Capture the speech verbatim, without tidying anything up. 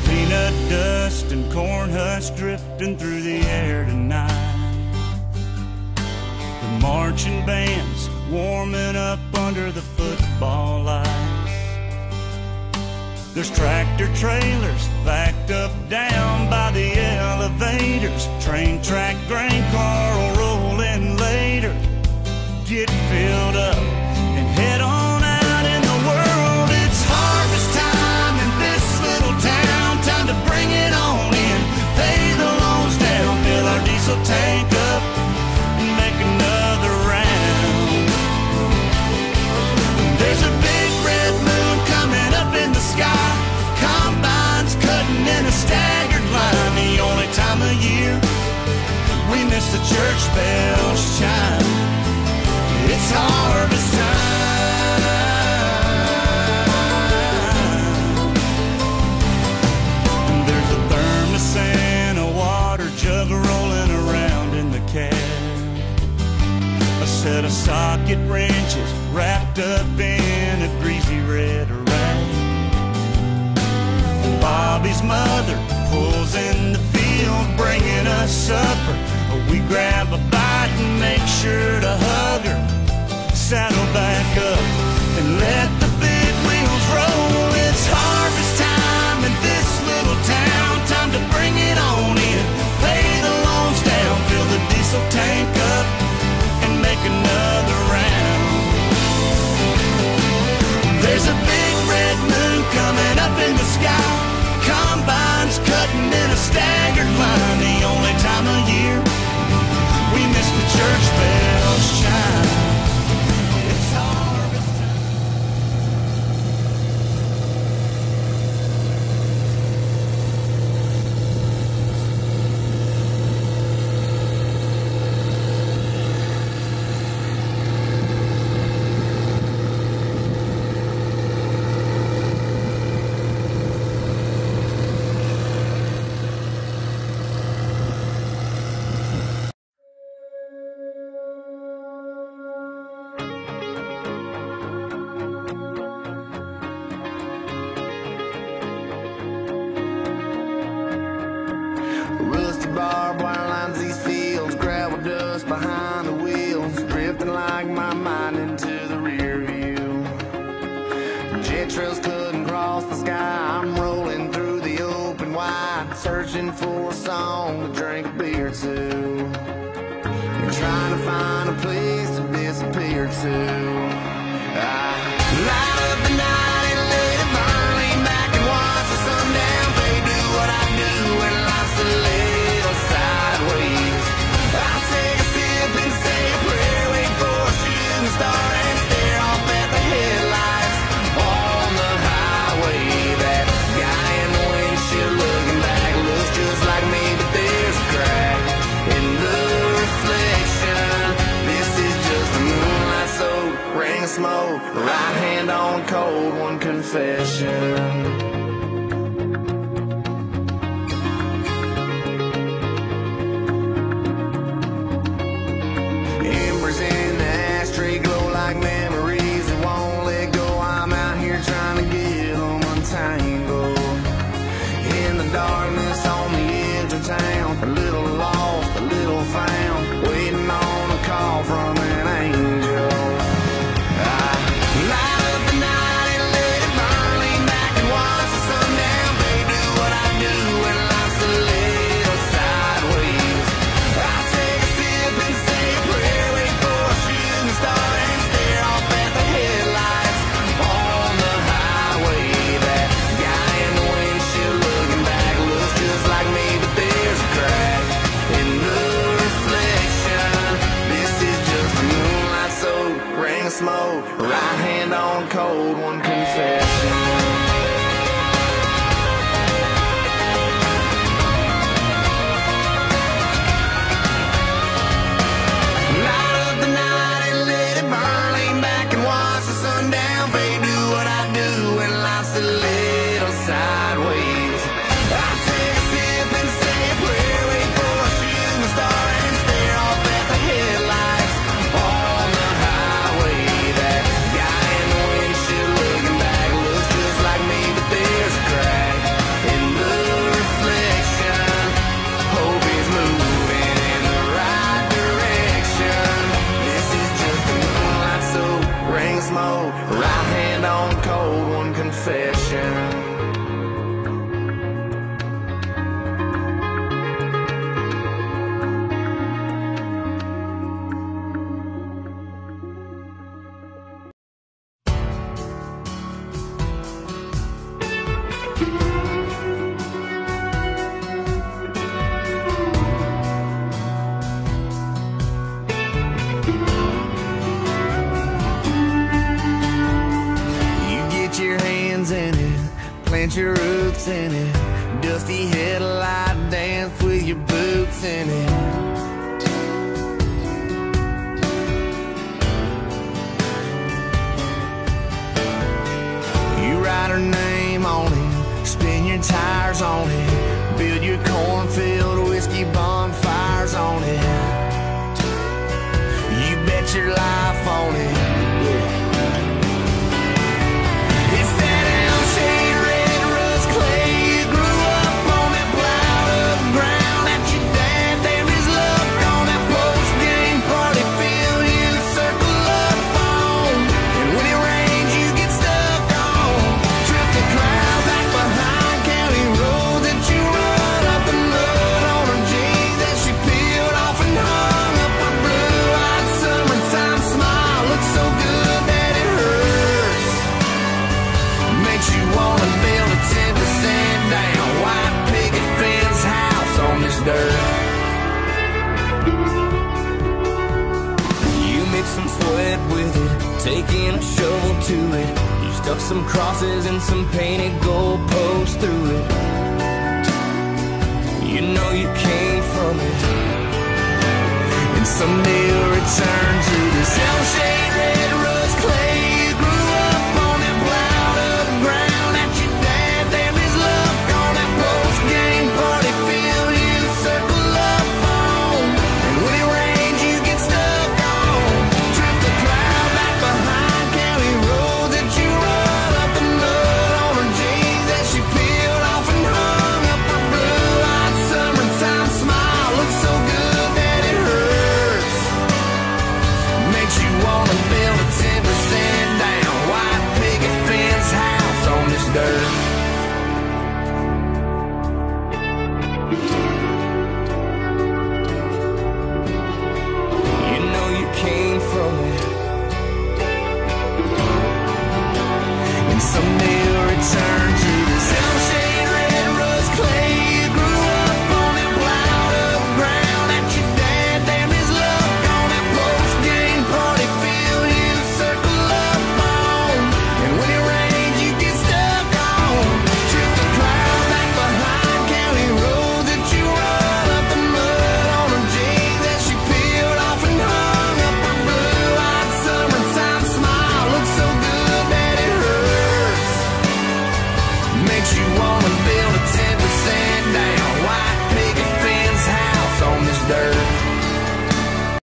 Peanut dust and corn husks drifting through the air tonight. The marching band's warming up under the football lights. There's tractor trailers backed up down by the elevators. Train track grain car will roll in later. Get filled up and head on out in the world. It's harvest time in this little town. Time to bring it on in, pay the loans down, fill our diesel tank up and make another round. There's a big red moon coming up in the sky. Combines cutting in a staggered line. The only time of year we miss the church bells chime. It's harvest time. There's a thermos and a water jug rolling around in the cab. A set of socket wrenches wrapped up in a greasy red rag. Bobby's mother pulls in the field, bringing us supper. We grab a bite and make sure to hug her. Saddle back up and let the big wheels roll. It's harvest time in this little town. Time to bring it on in, pay the loans down, fill the diesel tank up and make another round. There's a big red moon coming up in the sky. Combines cutting in a staggered line. The only time of year we miss the church bells chime. It's harvest time. Rusty barbed wire lines these fields, gravel dust behind the wheels, drifting like my mind into the rear view. Jet trails couldn't cross the sky. I'm rolling through the open wide, searching for a song to drink a beer to, and trying to find a place to disappear to. I light up the night and let it burn, lean back and watch the sundown fade. Do what I do when life's a little sideways. I take a sip and say a prayer, wait for a shooting star and stare off at the headlights on the highway. That guy in the windshield looking back looks just like me, but there's a crack in the reflection. This is just a moonlight soaked ring of smoke, right hand on cold one confession. Like memories that won't let go. I'm out here trying to get them untangled. In the darkness on the edge of town, a little lost, a little found, waiting on a call from an angel. I light up the night and let it burn, lean back and watch lights in it. You write her name on it, spin your tires on it, build your cornfield whiskey bonfires on it. You bet your life on it. Yeah. It's that L-shaped red rust clay. You grew up on that plowed up ground that your dad damned his luck on. That post-game party field you circle up on. And when it rains you get stuck on. Trip the clouds back behind county roads that you run up the mud on her jeans that she peeled off and hung up her blue-eyed summertime smile. Looks so good that it hurts. Makes you wanna build a ten percent down white picket fence house on this dirt. You mix some sweat with it, taking a shovel to it. You stuck some crosses and some painted goalposts through it. You know you came from it, and someday